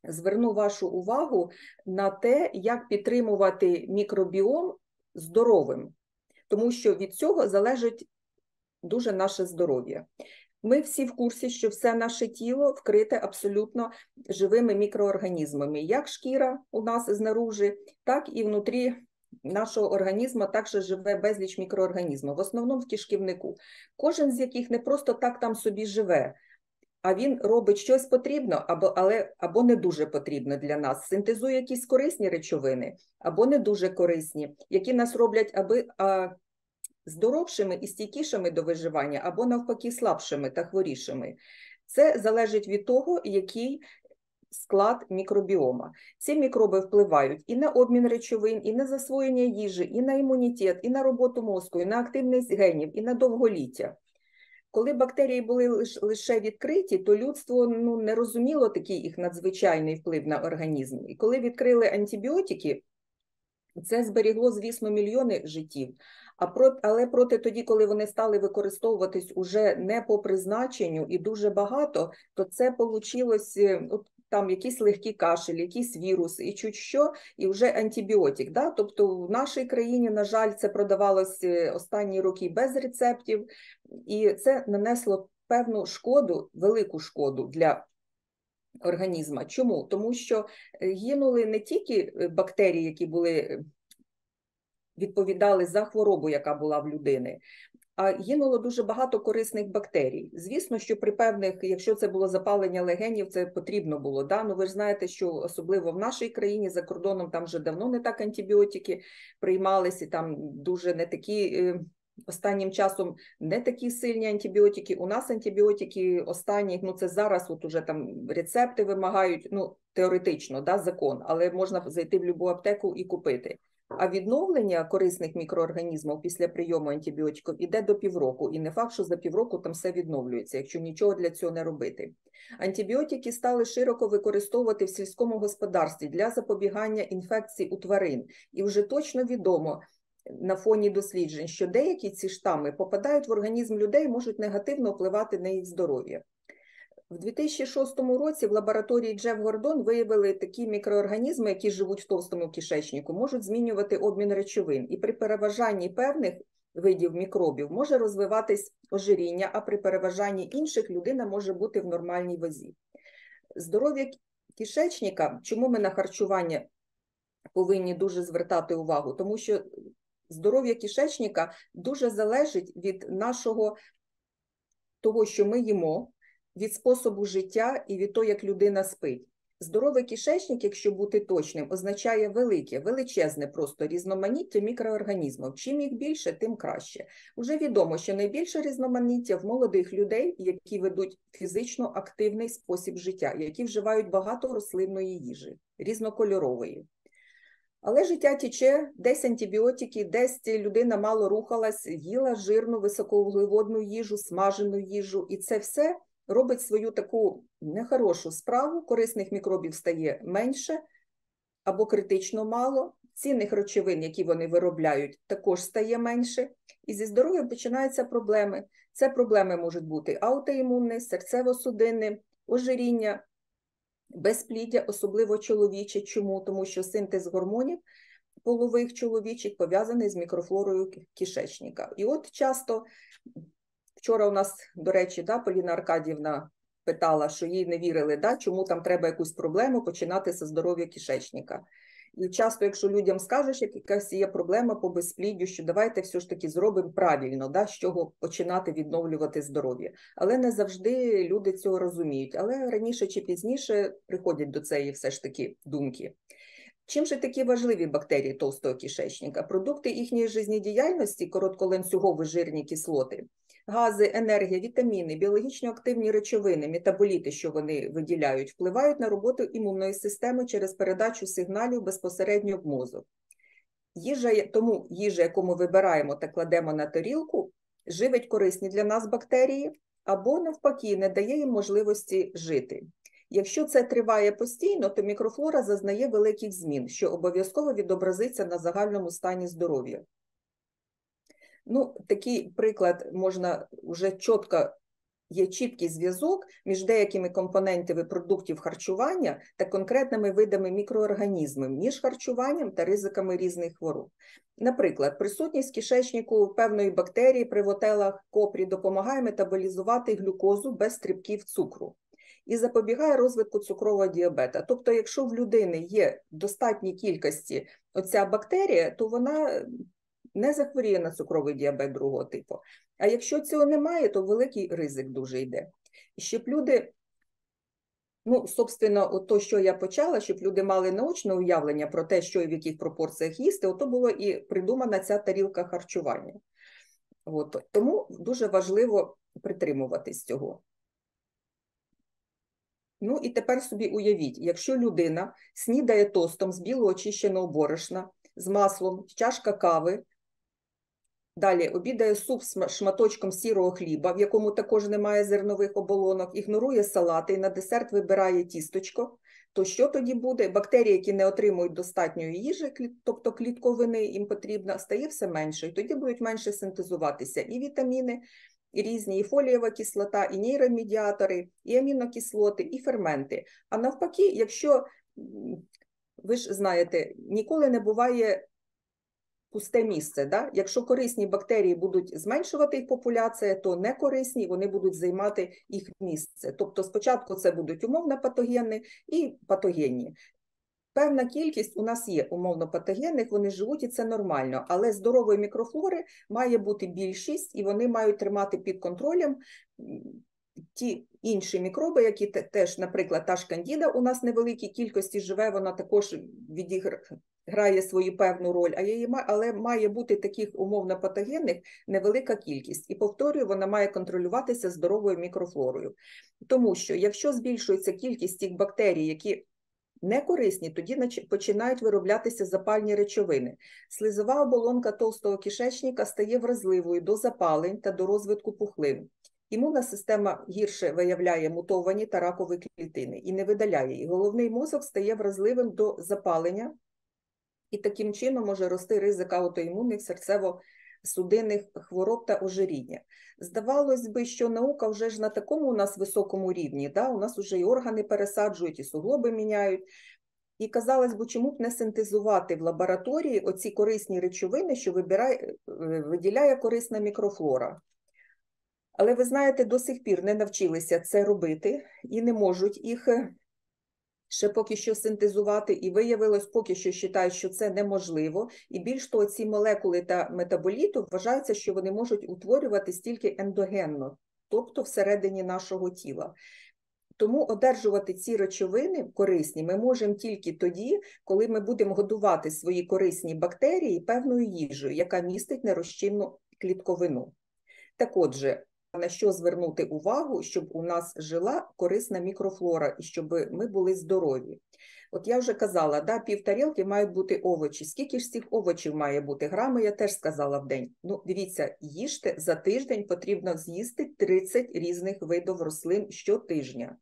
зверну вашу увагу на те, як підтримувати мікробіом здоровим, тому що від цього залежить дуже наше здоров'я. Ми всі в курсі, що все наше тіло вкрите абсолютно живими мікроорганізмами. Як шкіра у нас знаружи, так і внутрі нашого організму також живе безліч мікроорганізмів, в основному в кишківнику. Кожен з яких не просто так там собі живе, а він робить щось потрібно, або не дуже потрібно для нас. Синтезує якісь корисні речовини, або не дуже корисні, які нас роблять здоровшими і стійкішими до виживання, або навпаки слабшими та хворішими. Це залежить від того, який склад мікробіома. Ці мікроби впливають і на обмін речовин, і на засвоєння їжі, і на імунітет, і на роботу мозку, і на активність генів, і на довголіття. Коли бактерії були лише відкриті, то людство не розуміло такий їх надзвичайний вплив на організм. І коли відкрили антибіотики, це зберігло, звісно, мільйони життів. Але проти тоді, коли вони стали використовуватись уже не по призначенню і дуже багато, то це вийшло там якийсь легкий кашель, якийсь вірус і чуть що, і вже антибіотик. Да? Тобто в нашій країні, на жаль, це продавалось останні роки без рецептів, і це нанесло певну шкоду, велику шкоду для організму. Чому? Тому що гинули не тільки бактерії, які відповідали за хворобу, яка була в людини, а гинуло дуже багато корисних бактерій. Звісно, що при певних, якщо це було запалення легенів, це потрібно було. Да? Ну, ви ж знаєте, що особливо в нашій країні, за кордоном, там вже давно не так антибіотики приймалися, там дуже не такі, останнім часом не такі сильні антибіотики. У нас антибіотики останні, це зараз от уже там рецепти вимагають, теоретично, да, закон, але можна зайти в будь-яку аптеку і купити. А відновлення корисних мікроорганізмів після прийому антибіотиків іде до півроку. І не факт, що за півроку там все відновлюється, якщо нічого для цього не робити. Антибіотики стали широко використовувати в сільському господарстві для запобігання інфекцій у тварин. І вже точно відомо на фоні досліджень, що деякі ці штами попадають в організм людей і можуть негативно впливати на їх здоров'я. В 2006 році в лабораторії Джеф Гордон виявили такі мікроорганізми, які живуть в товстому кишечнику, можуть змінювати обмін речовин. І при переважанні певних видів мікробів може розвиватись ожиріння, а при переважанні інших людина може бути в нормальній вазі. Здоров'я кишечника, чому ми на харчування повинні дуже звертати увагу? Тому що здоров'я кишечника дуже залежить від того, що ми їмо, від способу життя і від того, як людина спить. Здоровий кишечник, якщо бути точним, означає величезне просто різноманіття мікроорганізмів. Чим їх більше, тим краще. Уже відомо, що найбільше різноманіття в молодих людей, які ведуть фізично активний спосіб життя, які вживають багато рослинної їжі, різнокольорової. Але життя тече, десь антибіотики, десь людина мало рухалась, їла жирну, високовуглеводну їжу, смажену їжу, і це все робить свою таку нехорошу справу, корисних мікробів стає менше або критично мало, цінних речовин, які вони виробляють, також стає менше, і зі здоров'ям починаються проблеми. Це проблеми можуть бути аутоімунні, серцево-судинні, ожиріння, безпліддя, особливо чоловіче. Чому? Тому що синтез гормонів полових чоловічих пов'язаний з мікрофлорою кишечника. І от часто, вчора у нас, до речі, Поліна Аркадівна питала, що їй не вірили, чому там треба якусь проблему починати зі здоров'я кишечника. І часто, якщо людям скажеш, якась є проблема по безпліддю, що давайте все ж таки зробимо правильно, з чого починати відновлювати здоров'я. Але не завжди люди цього розуміють. Але раніше чи пізніше приходять до цієї все ж таки думки. Чим же такі важливі бактерії товстого кишечника? Продукти їхньої життєдіяльності, коротколанцюгові жирні кислоти, гази, енергія, вітаміни, біологічно активні речовини, метаболіти, що вони виділяють, впливають на роботу імунної системи через передачу сигналів безпосередньо в мозок. Тому їжа, яку ми вибираємо та кладемо на тарілку, живить корисні для нас бактерії або навпаки не дає їм можливості жити. Якщо це триває постійно, то мікрофлора зазнає великих змін, що обов'язково відобразиться на загальному стані здоров'я. Такий приклад можна вже чітко є чіткий зв'язок між деякими компонентами продуктів харчування та конкретними видами мікроорганізмів, між харчуванням та ризиками різних хвороб. Наприклад, присутність в кишечнику певної бактерії при вотелах копрі допомагає метаболізувати глюкозу без стрибків цукру і запобігає розвитку цукрового діабета. Тобто, якщо в людини є в достатній кількості оця бактерія, то вона не захворіє на цукровий діабет другого типу. А якщо цього немає, то великий ризик дуже йде. І щоб люди, собственно, то, що я почала, щоб люди мали наочне уявлення про те, що і в яких пропорціях їсти, ото було і придумана ця тарілка харчування. Тому дуже важливо притримуватись цього. І тепер собі уявіть, якщо людина снідає тостом з білого очищеного борошна, з маслом, чашка кави, далі обідає суп з шматочком сірого хліба, в якому також немає зернових оболонок, ігнорує салати і на десерт вибирає тісточко, то що тоді буде? Бактерії, які не отримують достатньої їжі, тобто клітковини їм потрібно, стає все менше. І тоді будуть менше синтезуватися і вітаміни, і різні, і фолієва кислота, і нейромедіатори, і амінокислоти, і ферменти. А навпаки, якщо, ви ж знаєте, ніколи не буває пусте місце. Да? Якщо корисні бактерії будуть зменшувати їх популяція, то некорисні вони будуть займати їх місце. Тобто спочатку це будуть умовно патогенні і патогенні. Певна кількість у нас є умовно патогенних, вони живуть і це нормально, але здорової мікрофлори має бути більшість і вони мають тримати під контролем ті інші мікроби, які теж, наприклад, та ж кандіда у нас в невеликій кількості живе, вона також відіграє свою певну роль, але має бути таких умовно патогенних невелика кількість. І, повторюю, вона має контролюватися здоровою мікрофлорою. Тому що, якщо збільшується кількість тих бактерій, які не корисні, тоді починають вироблятися запальні речовини. Слизова оболонка товстого кишечника стає вразливою до запалень та до розвитку пухлин. Імунна система гірше виявляє мутовані та ракові клітини і не видаляє їх. Головний мозок стає вразливим до запалення і таким чином може рости ризик аутоімунних серцево-судинних хвороб та ожиріння. Здавалось би, що наука вже ж на такому у нас високому рівні, да? У нас вже і органи пересаджують, і суглоби міняють. І казалось би, чому б не синтезувати в лабораторії оці корисні речовини, що виділяє корисна мікрофлора. Але ви знаєте, до сих пір не навчилися це робити і не можуть їх ще поки що синтезувати, і виявилось, поки що вважають, що це неможливо. І більш того, ці молекули та метаболіту вважаються, що вони можуть утворюватись тільки ендогенно, тобто всередині нашого тіла. Тому одержувати ці речовини корисні ми можемо тільки тоді, коли ми будемо годувати свої корисні бактерії певною їжею, яка містить нерозчинну клітковину. Так отже, на що звернути увагу, щоб у нас жила корисна мікрофлора і щоб ми були здорові. От я вже казала, да, пів тарілки мають бути овочі. Скільки ж цих овочів має бути? Грами я теж сказала в день. Дивіться, їжте, за тиждень потрібно з'їсти 30 різних видів рослин щотижня.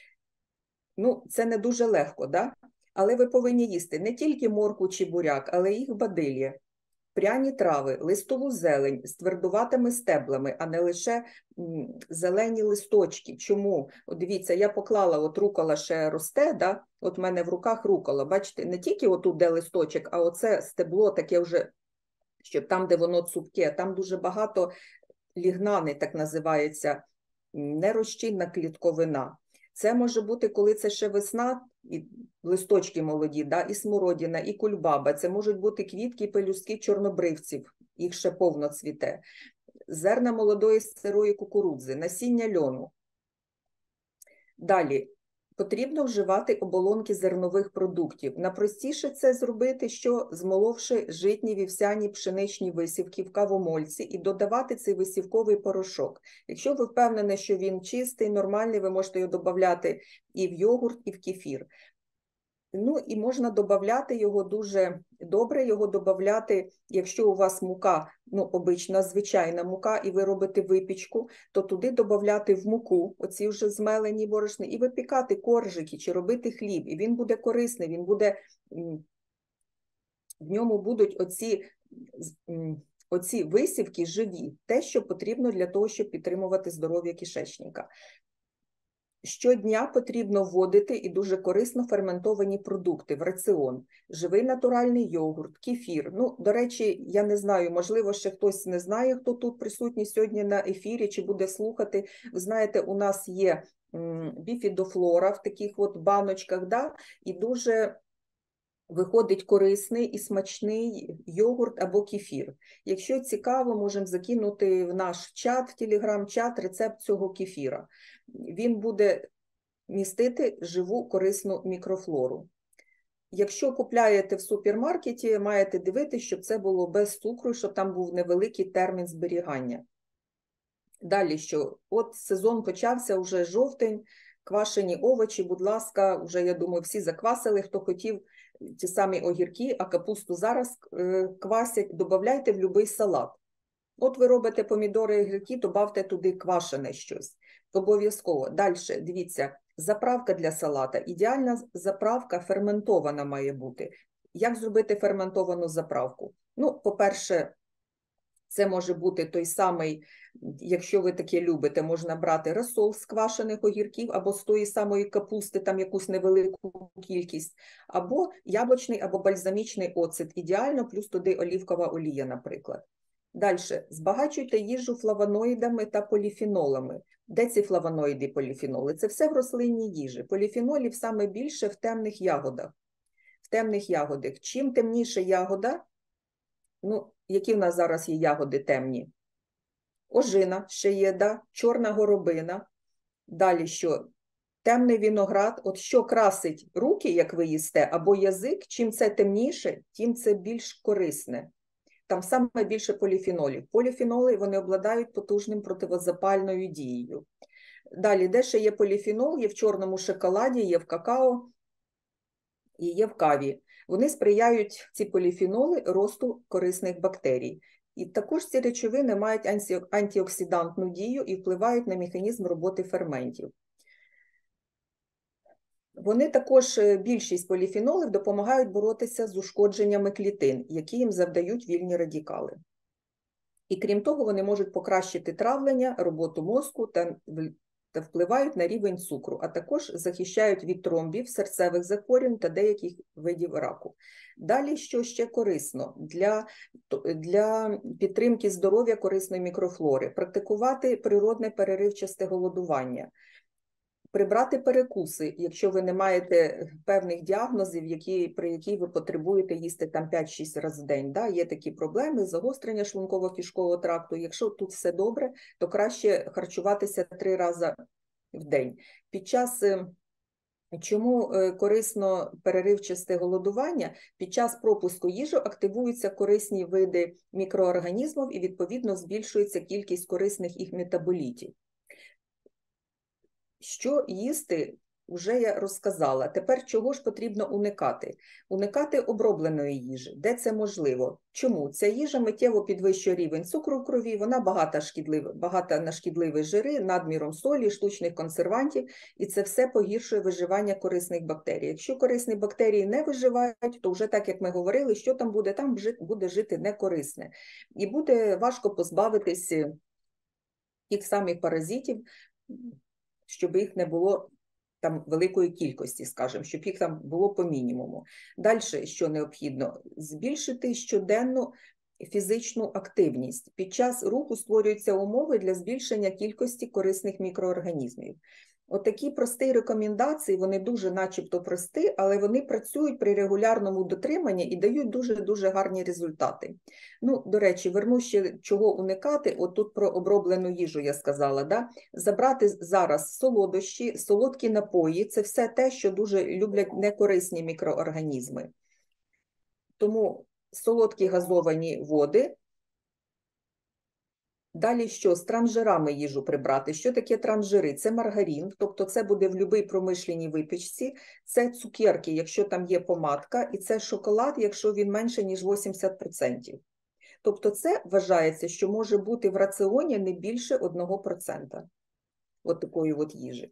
Це не дуже легко, да? Але ви повинні їсти не тільки моркву чи буряк, але й їх бадилля. Пряні трави, листову зелень з твердуватими стеблами, а не лише зелені листочки. Чому? От дивіться, я поклала, от рукола ще росте, да? От в мене в руках рукола, бачите, не тільки отут, де листочок, а оце стебло таке вже, що там, де воно цупке, там дуже багато лігнани, так називається, нерозчинна клітковина. Це може бути, коли це ще весна, і листочки молоді, да, і смородина, і кульбаба. Це можуть бути квітки і пелюстки чорнобривців, їх ще повно цвіте. Зерна молодої сирої кукурудзи, насіння льону. Далі. Потрібно вживати оболонки зернових продуктів. Найпростіше це зробити, що змоловши житні, вівсяні, пшеничні висівки в кавомольці і додавати цей висівковий порошок. Якщо ви впевнені, що він чистий, нормальний, ви можете його додати і в йогурт, і в кефір. І можна додати його дуже добре, його додати, якщо у вас мука, обична, звичайна мука, і ви робите випічку, то туди додати в муку, оці вже змелені борошни, і випікати коржики, чи робити хліб, і він буде корисний, в ньому будуть оці Оці висівки живі, те, що потрібно для того, щоб підтримувати здоров'я кишечника. Щодня потрібно вводити і дуже корисно ферментовані продукти в раціон. Живий натуральний йогурт, кефір. Ну, до речі, я не знаю, можливо, ще хтось не знає, хто тут присутній сьогодні на ефірі, чи буде слухати. Ви знаєте, у нас є біфідофлора в таких от баночках, да? І дуже виходить корисний і смачний йогурт або кефір. Якщо цікаво, можемо закинути в наш чат, в телеграм-чат, рецепт цього кефіра. Він буде містити живу корисну мікрофлору. Якщо купляєте в супермаркеті, маєте дивитися, щоб це було без цукру, щоб там був невеликий термін зберігання. Далі що? От сезон почався, вже жовтень, квашені овочі, будь ласка, вже, я думаю, всі заквасили, хто хотів ті самі огірки, а капусту зараз квасять, додавайте в будь-який салат. От ви робите помідори і огірки, додавте туди квашене щось. Обов'язково. Далі, дивіться, заправка для салата. Ідеальна заправка ферментована має бути. Як зробити ферментовану заправку? Ну, по-перше, це може бути той самий, якщо ви таке любите, можна брати розсол з квашених огірків або з тої самої капусти, там якусь невелику кількість, або яблучний, або бальзамічний оцет. Ідеально, плюс туди олівкова олія, наприклад. Далі, збагачуйте їжу флавоноїдами та поліфенолами. Де ці флавоноїди і поліфеноли? Це все в рослинній їжі. Поліфенолів саме більше в темних ягодах. В темних ягодах. Чим темніша ягода, ну, які в нас зараз є ягоди темні? Ожина ще є, да? Чорна горобина. Далі що? Темний виноград. От що красить руки, як ви їсте, або язик, чим це темніше, тим це більш корисне. Там саме більше поліфенолів. Поліфеноли, вони обладають потужним противозапальною дією. Далі, де ще є поліфенол? Є в чорному шоколаді, є в какао і є в каві. Вони сприяють, ці поліфеноли, росту корисних бактерій. І також ці речовини мають антиоксидантну дію і впливають на механізм роботи ферментів. Вони також, більшість поліфенолів, допомагають боротися з ушкодженнями клітин, які їм завдають вільні радикали. І крім того, вони можуть покращити травлення, роботу мозку та впливають на рівень цукру, а також захищають від тромбів, серцевих захворювань та деяких видів раку. Далі, що ще корисно для підтримки здоров'я корисної мікрофлори? Практикувати природне переривчасте голодування. Прибрати перекуси, якщо ви не маєте певних діагнозів, при якій ви потребуєте їсти там 5-6 разів в день. Да? Є такі проблеми, загострення шлунково-кишкового тракту. Якщо тут все добре, то краще харчуватися 3 рази в день. Чому корисно переривчасте голодування? Під час пропуску їжі активуються корисні види мікроорганізмів і, відповідно, збільшується кількість корисних їх метаболітів. Що їсти, вже я розказала. Тепер чого ж потрібно уникати? Уникати обробленої їжі, де це можливо. Чому? Ця їжа миттєво підвищує рівень цукру в крові, вона багата на шкідливі жири, надміром солі, штучних консервантів, і це все погіршує виживання корисних бактерій. Якщо корисні бактерії не виживають, то вже так, як ми говорили, що там буде жити некорисне. І буде важко позбавитись тих самих паразитів, щоб їх не було там великої кількості, скажімо, щоб їх там було по мінімуму. Далі, що необхідно? Збільшити щоденну фізичну активність. Під час руху створюються умови для збільшення кількості корисних мікроорганізмів. Отакі прості рекомендації, вони дуже начебто прості, але вони працюють при регулярному дотриманні і дають дуже-дуже гарні результати. Ну, до речі, верну ще чого уникати, от тут про оброблену їжу я сказала, да? Забрати зараз солодощі, солодкі напої, це все те, що дуже люблять некорисні мікроорганізми. Тому солодкі газовані води. Далі що? З транжирами їжу прибрати. Що таке транжири? Це маргарин, тобто це буде в будь-якій промишленій випічці, це цукерки, якщо там є помадка, і це шоколад, якщо він менше, ніж 80%. Тобто це вважається, що може бути в раціоні не більше 1% от такої от їжі.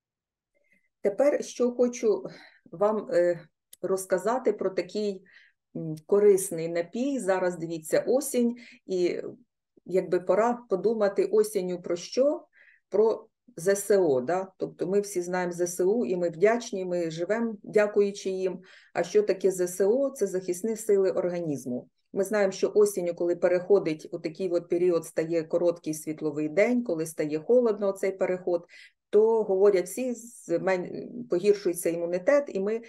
Тепер, що хочу вам розказати про такий корисний напій. Зараз, дивіться, осінь, і якби пора подумати осінню про що? Про ЗСО, да? Тобто ми всі знаємо ЗСУ, і ми вдячні, ми живемо, дякуючи їм. А що таке ЗСО? Це захисні сили організму. Ми знаємо, що осінню, коли переходить у такий от період, стає короткий світловий день, коли стає холодно цей переход, то говорять всі, погіршується імунітет, і ми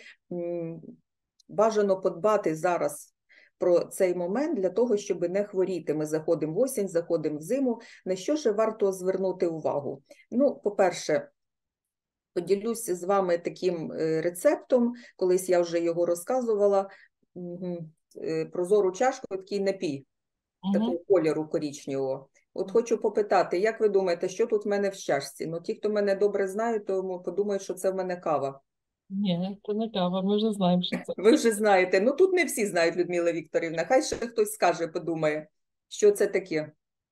бажано подбати зараз про цей момент для того, щоб не хворіти. Ми заходимо в осінь, заходимо в зиму. На що ж варто звернути увагу? Ну, по-перше, поділюся з вами таким рецептом, колись я вже його розказувала, прозору чашку, такий напій, такого кольору коричневого. От хочу попитати, як ви думаєте, що тут в мене в чашці? Ну, ті, хто мене добре знають, то подумають, що це в мене кава. Ні, це не кава, ми вже знаємо, що це. Ви вже знаєте. Ну, тут не всі знають, Людмила Вікторівна. Хай ще хтось скаже, подумає, що це таке.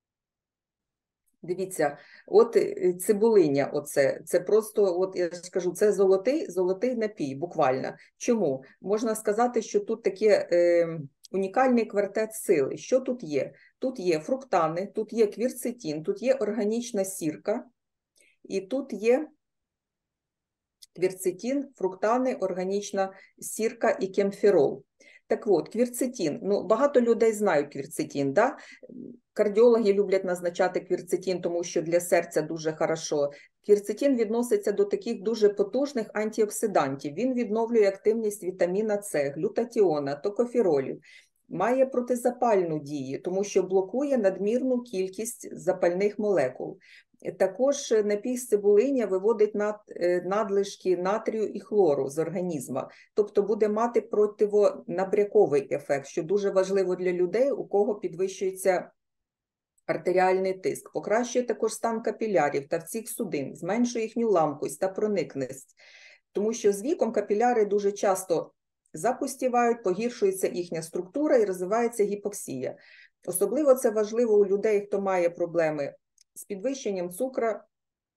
Дивіться, от цибулиня, оце, це просто, от я скажу, це золотий напій, буквально. Чому? Можна сказати, що тут таке унікальний квартет сили. Що тут є? Тут є фруктани, тут є квірцетин, тут є органічна сірка, і тут є квірцетин, фруктани, органічна сірка і кемфірол. Так от, квірцетин. Ну, багато людей знають квірцетин, да? Кардіологи люблять назначати квірцетин, тому що для серця дуже хорошо. Квірцетин відноситься до таких дуже потужних антиоксидантів. Він відновлює активність вітаміна С, глютатіона, токоферолів. Має протизапальну дію, тому що блокує надмірну кількість запальних молекул. Також напій з цибулиня виводить надлишки натрію і хлору з організму, тобто буде мати противонабряковий ефект, що дуже важливо для людей, у кого підвищується артеріальний тиск, покращує також стан капілярів та всіх судин, зменшує їхню ламкость та проникність, тому що з віком капіляри дуже часто запустівають, погіршується їхня структура і розвивається гіпоксія. Особливо це важливо у людей, хто має проблеми з підвищенням цукру,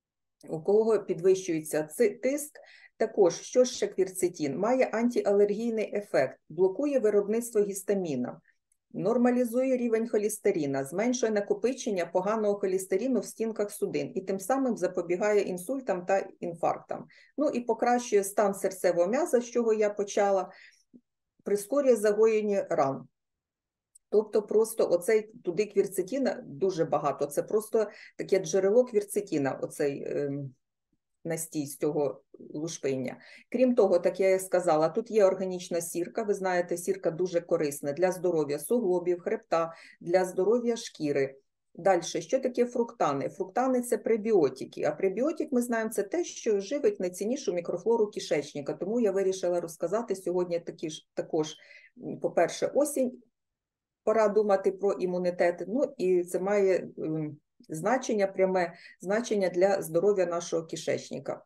у кого підвищується тиск. Також, що ще квірцетин? Має антиалергійний ефект, блокує виробництво гістаміна, нормалізує рівень холестерина, зменшує накопичення поганого холестерину в стінках судин і тим самим запобігає інсультам та інфарктам. Ну і покращує стан серцевого м'яза, з чого я почала, прискорює загоєння ран. Тобто просто оцей туди квірцетина дуже багато, це просто таке джерело квірцетина, оцей настій з цього лушпиння. Крім того, так я і сказала, тут є органічна сірка, ви знаєте, сірка дуже корисна для здоров'я суглобів, хребта, для здоров'я шкіри. Далі, що таке фруктани? Фруктани – це пребіотики, а пребіотик, ми знаємо, це те, що живить найціннішу мікрофлору кишечника, тому я вирішила розказати сьогодні також, по-перше, осінь, пора думати про імунітет, ну і це має значення, пряме значення для здоров'я нашого кишечника.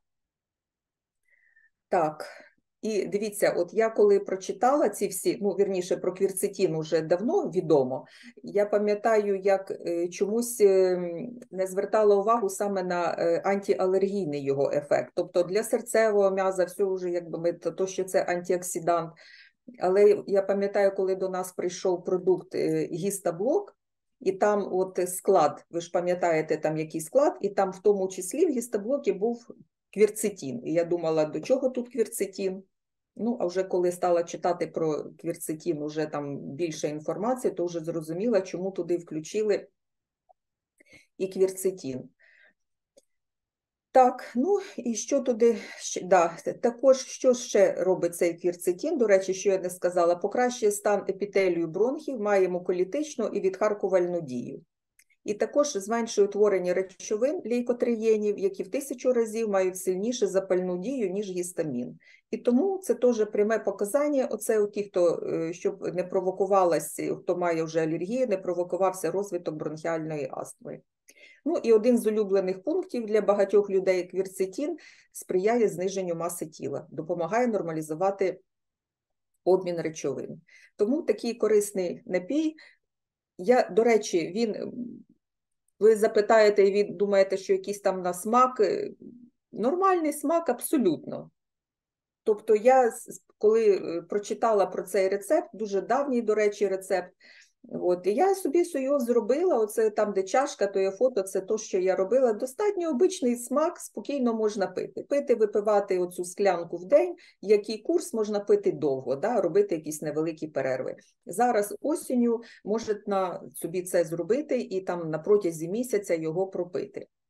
Так, і дивіться, от я коли прочитала ці всі, ну, вірніше, про квірцетин уже давно відомо, я пам'ятаю, як чомусь не звертала увагу саме на антиалергійний його ефект. Тобто для серцевого м'яза все вже, якби, то, що це антиоксидант. Але я пам'ятаю, коли до нас прийшов продукт гістаблок, і там от склад, ви ж пам'ятаєте, там який склад, і там в тому числі в гістаблокі був квірцетин. І я думала, до чого тут квірцетин? Ну, а вже коли стала читати про квірцетин, уже там більше інформації, то вже зрозуміла, чому туди включили і квірцетин. Так, ну і що туди, да, також, що ще робить цей квірцетин, до речі, що я не сказала, покращує стан епітелію бронхів, має муколітичну і відхаркувальну дію. І також зменшує утворення речовин лейкотриєнів, які в 1000 разів мають сильніше запальну дію, ніж гістамін. І тому це теж пряме показання, оце у ті, хто, щоб не провокувалася, хто має вже алергію, не провокувався розвиток бронхіальної астми. Ну і один з улюблених пунктів для багатьох людей – квірцетин сприяє зниженню маси тіла, допомагає нормалізувати обмін речовин. Тому такий корисний напій, до речі, ви запитаєте і ви думаєте, що якийсь там на смак, нормальний смак абсолютно. Тобто я, коли прочитала про цей рецепт, дуже давній, до речі, рецепт, от, і я собі його зробила, оце там, де чашка, то є фото, це то, що я робила. Достатньо обичний смак, спокійно можна пити. Пити, випивати оцю склянку в день, який курс можна пити довго, да, робити якісь невеликі перерви. Зараз осінню можна собі це зробити і там на протязі місяця його пропити.